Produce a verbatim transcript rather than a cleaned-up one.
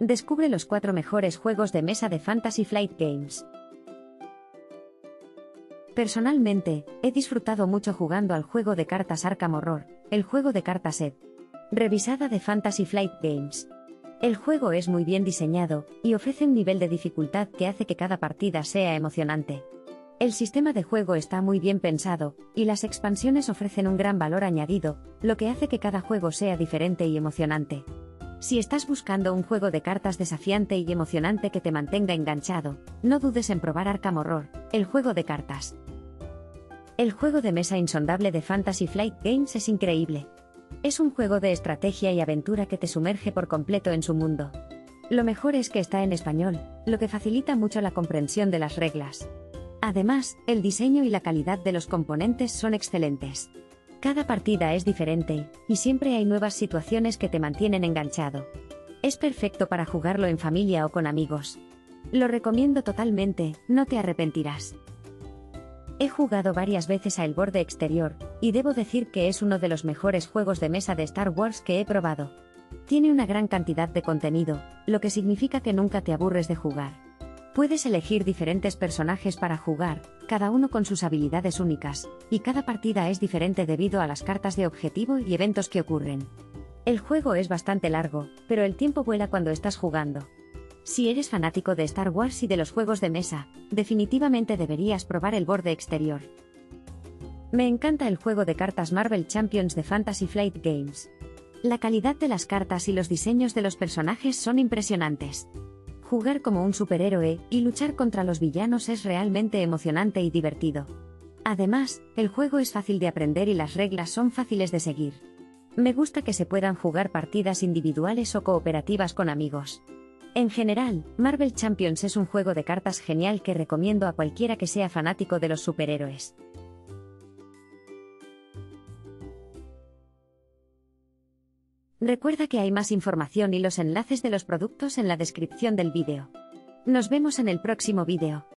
Descubre los cuatro mejores juegos de mesa de Fantasy Flight Games. Personalmente, he disfrutado mucho jugando al juego de cartas Arkham Horror, el juego de cartas Ed. Revisada de Fantasy Flight Games. El juego es muy bien diseñado, y ofrece un nivel de dificultad que hace que cada partida sea emocionante. El sistema de juego está muy bien pensado, y las expansiones ofrecen un gran valor añadido, lo que hace que cada juego sea diferente y emocionante. Si estás buscando un juego de cartas desafiante y emocionante que te mantenga enganchado, no dudes en probar Arkham Horror, el juego de cartas. El juego de mesa insondable de Fantasy Flight Games es increíble. Es un juego de estrategia y aventura que te sumerge por completo en su mundo. Lo mejor es que está en español, lo que facilita mucho la comprensión de las reglas. Además, el diseño y la calidad de los componentes son excelentes. Cada partida es diferente, y siempre hay nuevas situaciones que te mantienen enganchado. Es perfecto para jugarlo en familia o con amigos. Lo recomiendo totalmente, no te arrepentirás. He jugado varias veces a El Borde Exterior, y debo decir que es uno de los mejores juegos de mesa de Star Wars que he probado. Tiene una gran cantidad de contenido, lo que significa que nunca te aburres de jugar. Puedes elegir diferentes personajes para jugar, cada uno con sus habilidades únicas, y cada partida es diferente debido a las cartas de objetivo y eventos que ocurren. El juego es bastante largo, pero el tiempo vuela cuando estás jugando. Si eres fanático de Star Wars y de los juegos de mesa, definitivamente deberías probar El Borde Exterior. Me encanta el juego de cartas Marvel Champions de Fantasy Flight Games. La calidad de las cartas y los diseños de los personajes son impresionantes. Jugar como un superhéroe y luchar contra los villanos es realmente emocionante y divertido. Además, el juego es fácil de aprender y las reglas son fáciles de seguir. Me gusta que se puedan jugar partidas individuales o cooperativas con amigos. En general, Marvel Champions es un juego de cartas genial que recomiendo a cualquiera que sea fanático de los superhéroes. Recuerda que hay más información y los enlaces de los productos en la descripción del vídeo. Nos vemos en el próximo vídeo.